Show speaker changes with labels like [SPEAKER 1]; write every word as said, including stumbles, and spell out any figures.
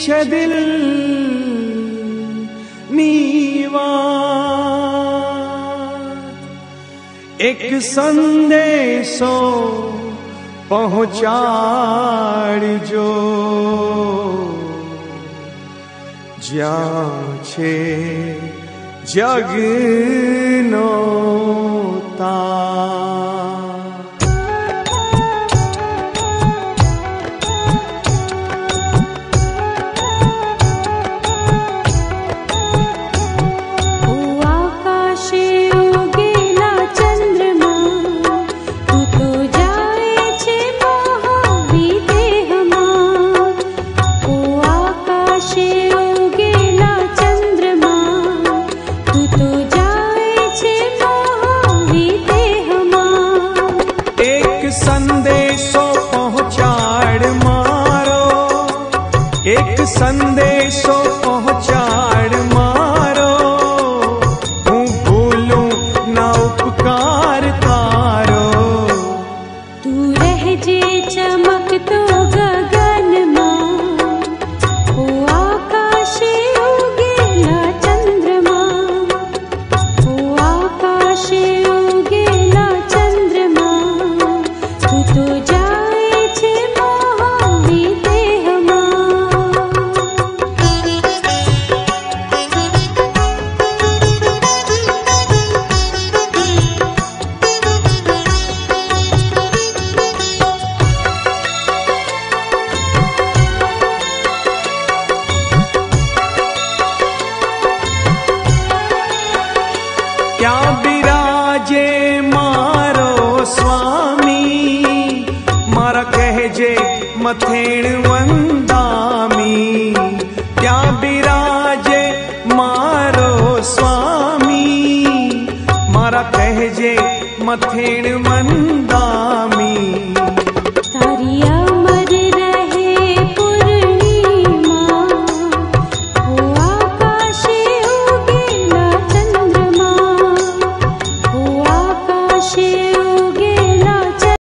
[SPEAKER 1] छे दिल नीवा एक संदेशो पहुंचाड़जो ज्यां छे जगनो तार। संदेशो पहुंचाड़ मारो एक संदेशो पहुंचाड़ मारो हूँ भूलूं ना उपकार तारो।
[SPEAKER 2] तू रह जे चमकतो गगन मां ओ आकाशे उगेला चंद्रमा ओ आकाशे उगेला चंद्रमा तो जाए छे मोहवी देहमा।
[SPEAKER 1] क्या बिराजे मारो स्वामी मारा कहजे मथेण वंदामी। क्या बिराजे मारो स्वामी मारा कहजे मथेण वंदामी।